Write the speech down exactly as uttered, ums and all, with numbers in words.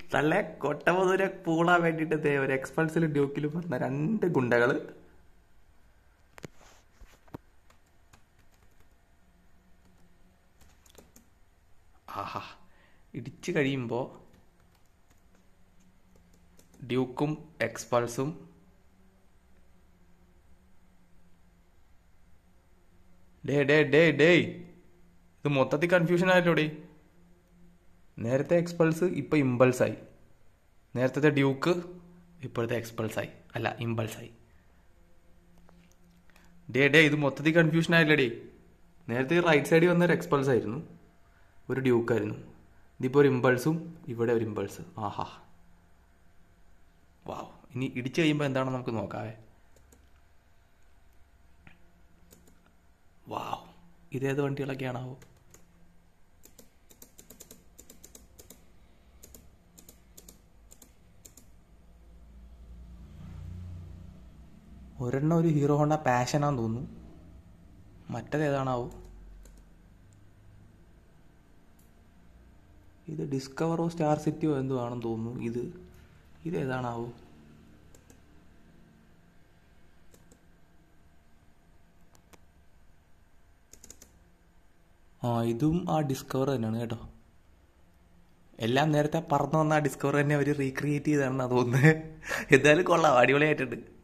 നല്ല കൊട്ടമുതല പൂളാൻ വേണ്ടിയിട്ട് ദേ ഒരു എക്സ്പൾസിലും ഡ്യൂക്കിലും വന്ന രണ്ട് ഗുണ്ടകള് ആഹാ ഇടിച്ചു കഴിയുമ്പോൾ ഡ്യൂക്കും എക്സ്പൾസും ഡേ ഡേ ഡേ ഡേ ഇത് മൊത്തത്തിൽ കൺഫ്യൂഷൻ ആയല്ലോടേ. നേരത്തെ എക്സ്പൾസ് ഇപ്പൊ ഇമ്പൾസായി, നേരത്തെ ഡ്യൂക്ക് ഇപ്പോഴത്തെ എക്സ്പൾസായി, അല്ല ഇമ്പൾസായി. ഡേ ഡേ ഇത് മൊത്തത്തിൽ കൺഫ്യൂഷൻ ആയില്ലേടേ. നേരത്തെ റൈറ്റ് സൈഡിൽ വന്നൊരു എക്സ്പൾസ് ആയിരുന്നു, ഒരു ഡ്യൂക്കായിരുന്നു. ഇതിപ്പോൾ ഒരു ഇമ്പൾസും ഇവിടെ ഒരു ഇമ്പൾസ്. ആഹാ വാവ്. ഇനി ഇടിച്ചു കഴിയുമ്പോൾ എന്താണെന്ന് നമുക്ക് നോക്കാവേ. വാവ്, ഇതേത് വണ്ടികളൊക്കെയാണാവോ? ഒരെണ്ണം ഒരു ഹീറോ ഹോണ്ട പാഷനാന്ന് തോന്നുന്നു, മറ്റേത് ഏതാണാവോ? ഇത് ഡിസ്കവറോ സ്റ്റാർ സിറ്റിയോ എന്തോ ആണെന്ന് തോന്നുന്നു. ഇത് ഇതേതാണാവോ? ആ ഇതും ആ ഡിസ്കവർ തന്നെയാണ് കേട്ടോ. എല്ലാം നേരത്തെ പറന്നു വന്ന ആ ഡിസ്കവർ തന്നെ അവർ റീക്രിയേറ്റ് ചെയ്താണെന്നാണ് തോന്നുന്നത്. എന്തായാലും കൊള്ളാം, അടിപൊളിയായിട്ടുണ്ട്.